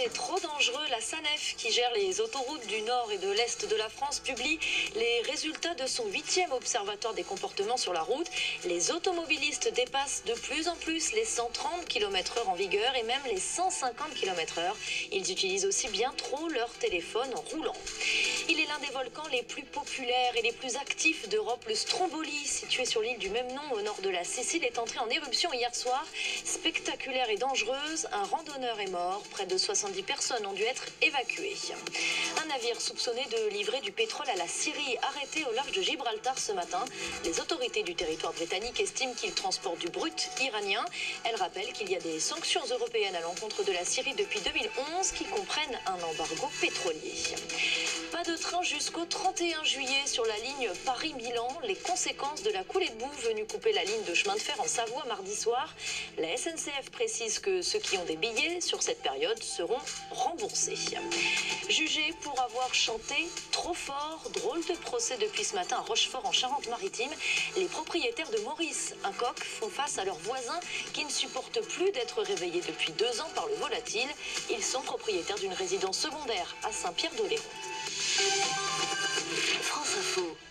c'est trop dangereux. La SANEF, qui gère les autoroutes du nord et de l'est de la France, publie les résultats de son 8e observatoire des comportements sur la route. Les automobilistes dépassent de plus en plus les 130 km/h en vigueur et même les 150 km/h. Ils utilisent aussi bien trop leur téléphone en roulant. Il est l'un des volcans les plus populaires et les plus actifs d'Europe. Le Stromboli, situé sur l'île du même nom au nord de la Sicile, est entré en éruption hier soir. Spectaculaire et dangereuse, un randonneur est mort. Près de 70 personnes ont dû être évacuées. Un navire soupçonné de livrer du pétrole à la Syrie, arrêté au large de Gibraltar ce matin. Les autorités du territoire britannique estiment qu'il transporte du brut iranien. Elles rappellent qu'il y a des sanctions européennes à l'encontre de la Syrie depuis 2011 qui comprennent un embargo pétrolier. Pas de train jusqu'au 31 juillet sur la ligne Paris-Milan. Les conséquences de la coulée de boue venue couper la ligne de chemin de fer en Savoie mardi soir. La SNCF précise que ceux qui ont des billets sur cette période seront remboursés. Jugé pour avoir chanté trop fort, drôle de procès depuis ce matin à Rochefort en Charente-Maritime. Les propriétaires de Maurice, un coq, font face à leurs voisins qui ne supportent plus d'être réveillés depuis 2 ans par le volatile. Ils sont propriétaires d'une résidence secondaire à Saint-Pierre-d'Oléron. France Info.